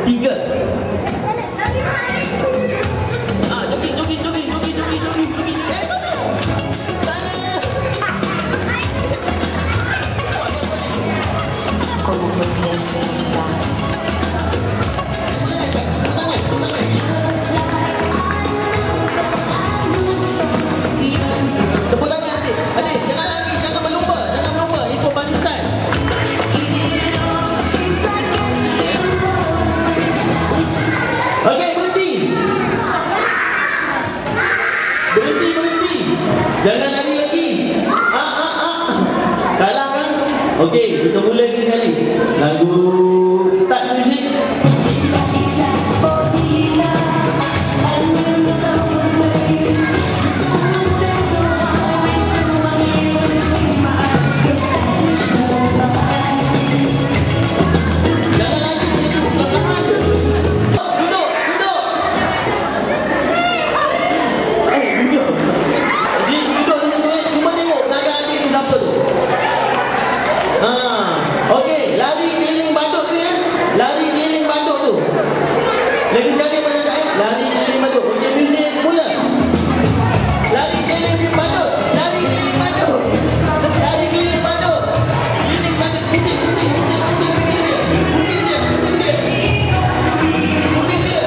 3. Jogging. Sana. Como que piensa tepuk tangan adik. Adik, jangan lari, jangan berlumba. Ikut barisan. Okey, berhenti. Jangan lari lagi. Kalah kan? Okey, kita mula lagi sekali. Lagu start music. Okey, lari keliling banduk tu ya. Lari keliling banduk tu. Lagi sekali apa nak lari keliling banduk. Okey, music mula. Lari keliling banduk. Keliling banduk. Keliling banduk, pusing dia.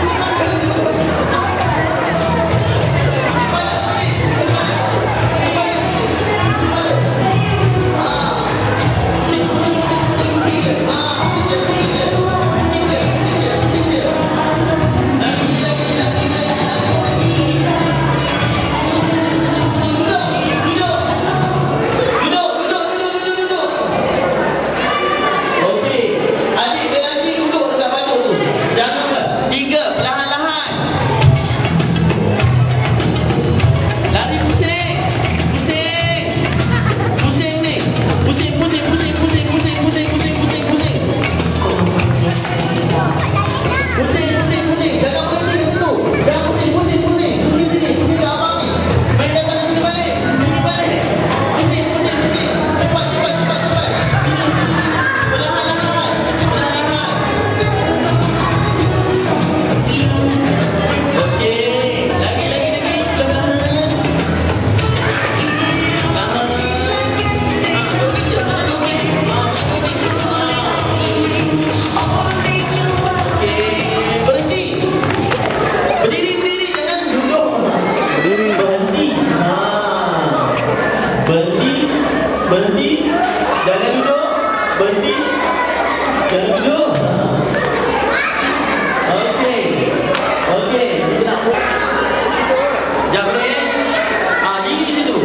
Berhenti. Jangan duduk. Berhenti. Jangan duduk. Okey. Kita nak buat. Jangan boleh. Diri situ.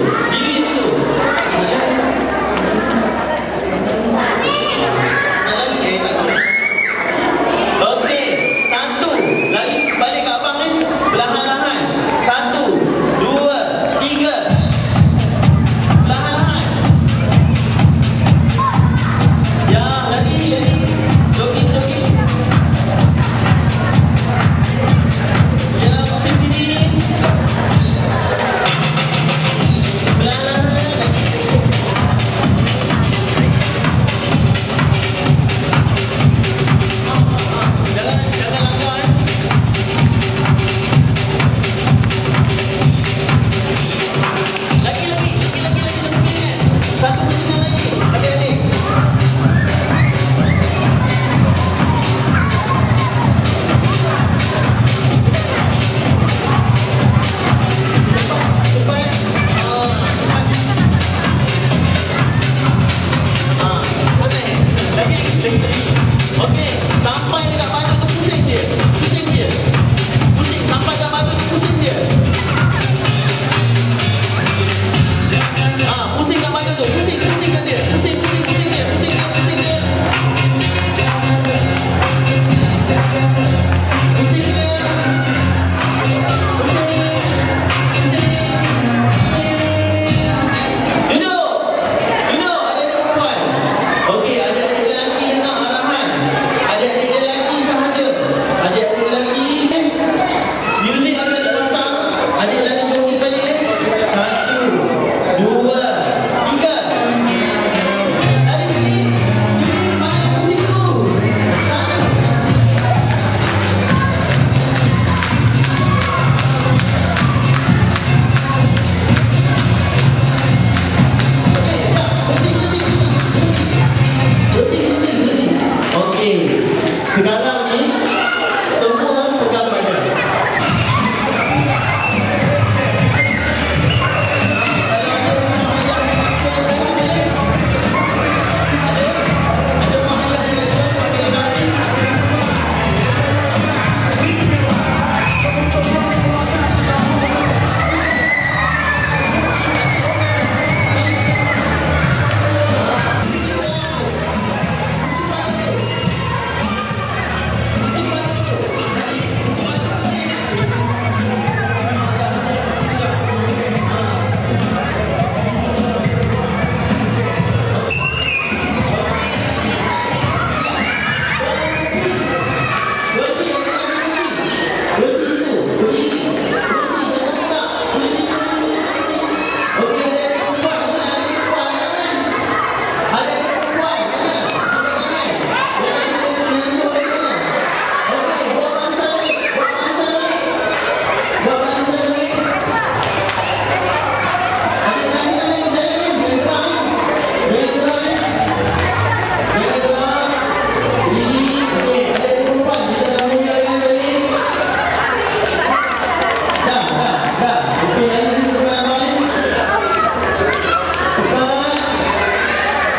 Okey. 1. Lari balik kat abang ni. Perlahan-lahan. 1, 2, 3. Jogging.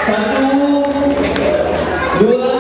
Satu, dua,